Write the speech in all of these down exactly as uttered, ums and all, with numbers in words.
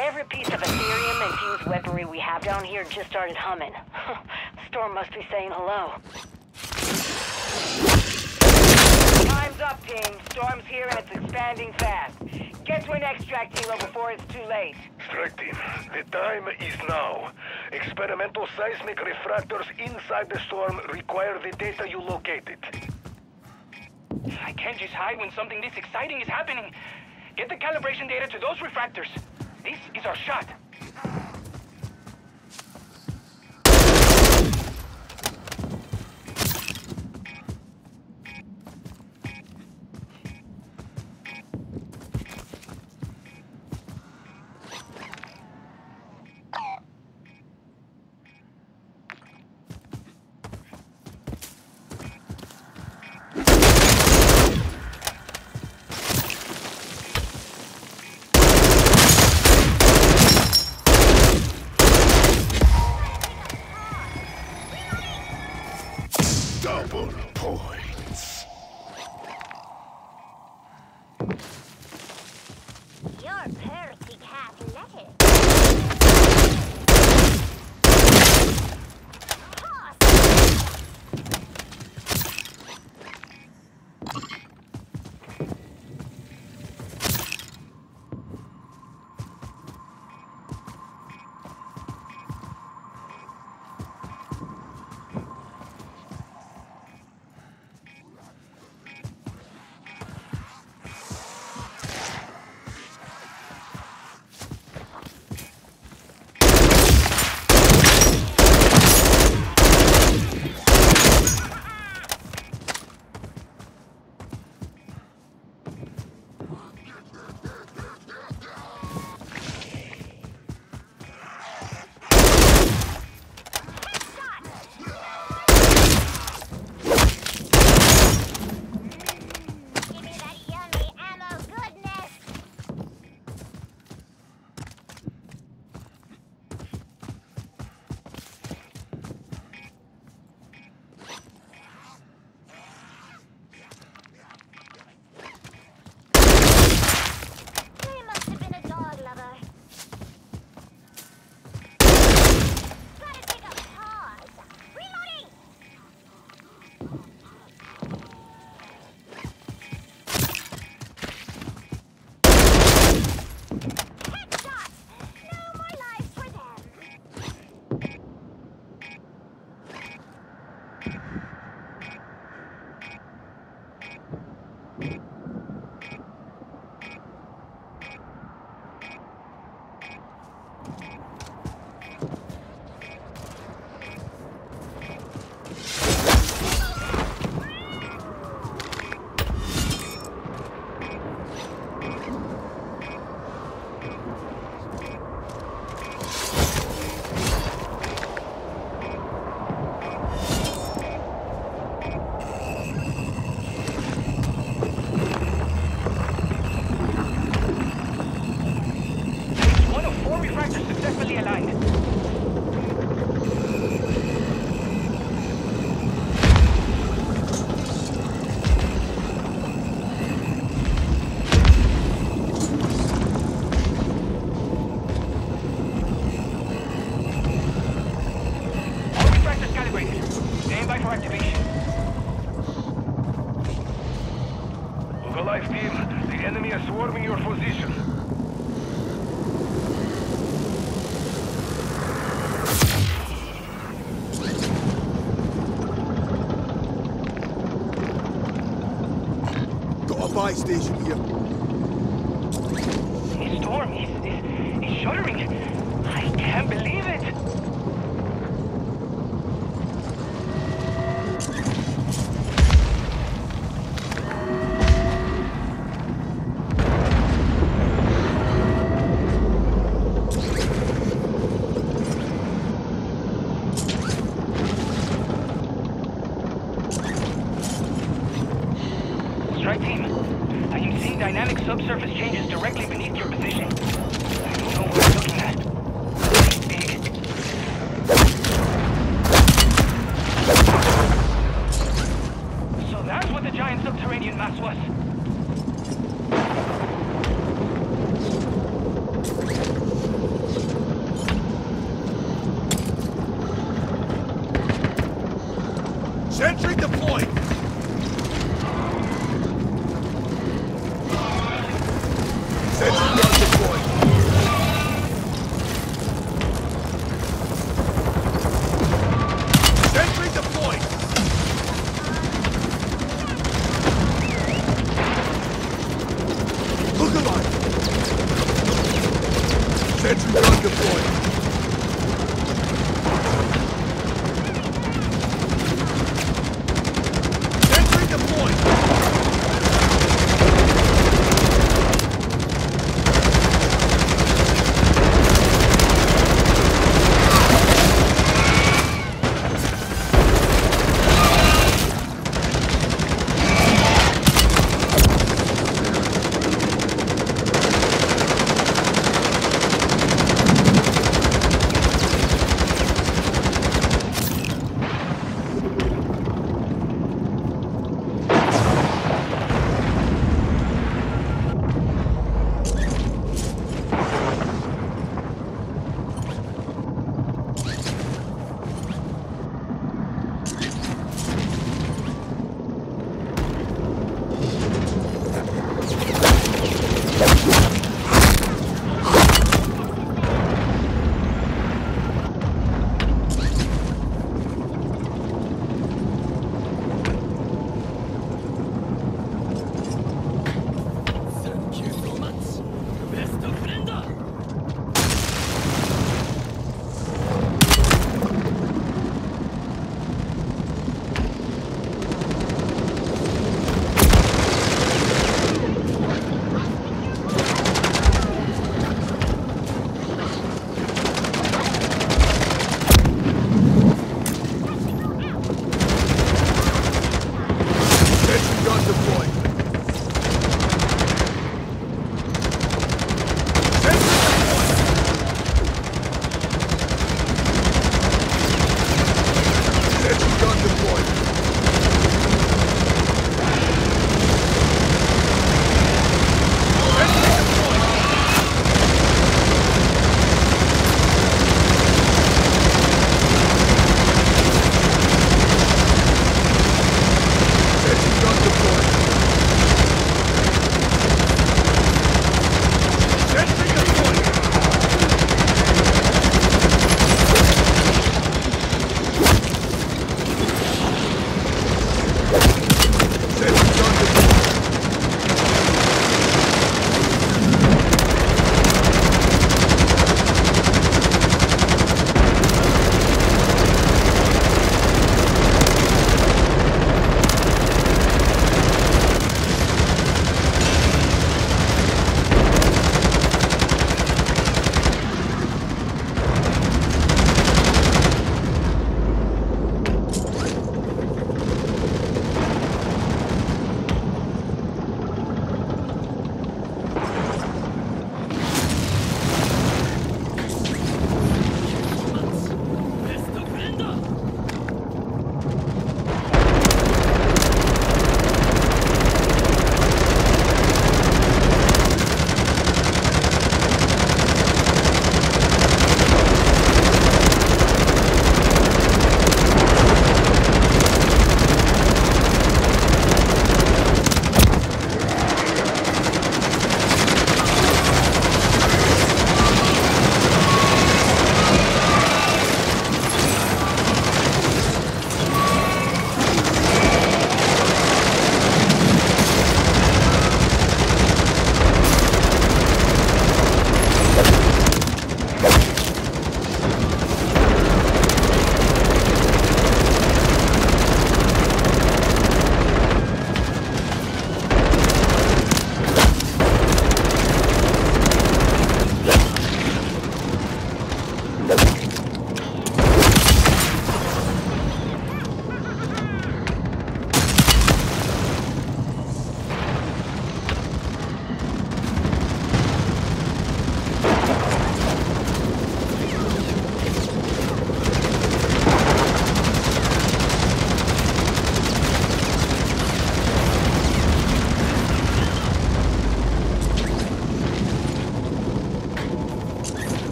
Every piece of Ethereum and fused weaponry we have down here just started humming. Storm must be saying hello. Time's up, team. Storm's here and it's expanding fast. Get to an extract helo before it's too late. Strike team, the time is now. Experimental seismic refractors inside the storm require the data you located. I can't just hide when something this exciting is happening. Get the calibration data to those refractors. This is our shot. Double points. Your party cat let it. Alive team, the enemy is swarming your position. Got a buy station here. This storm is, is, is shuddering. I can't believe it. Strike team, I am seeing dynamic subsurface changes directly beneath your position. I don't know what I'm looking at. It's big, Sentry gun deployed. Sentry deployed.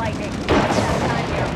lightning. That time here.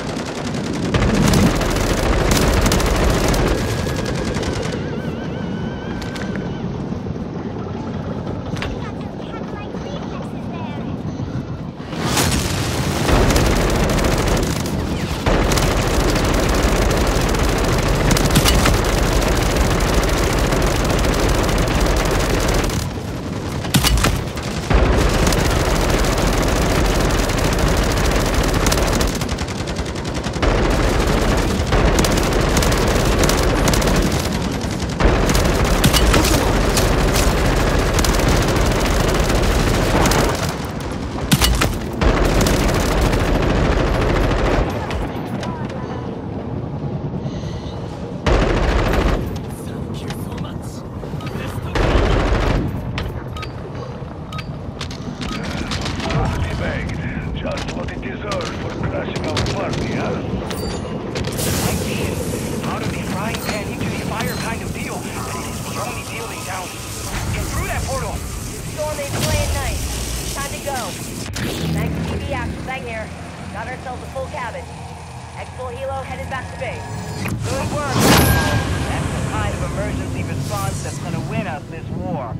Just what it deserves for crashing our party, huh? Might be an out of the frying pan into the fire kind of deal, but it is the only deal in town. Get through that portal! Storm is playing nice. Time to go. Thanks to T V Action Bang here. Got ourselves a full cabin. Exfil Helo headed back to base. Good work. That's the kind of emergency response that's gonna win us this war.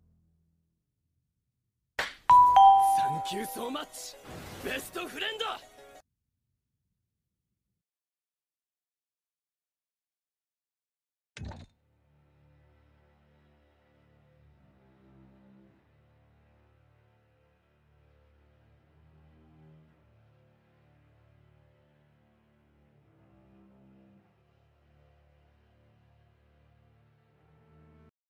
Thank you so much, best friend!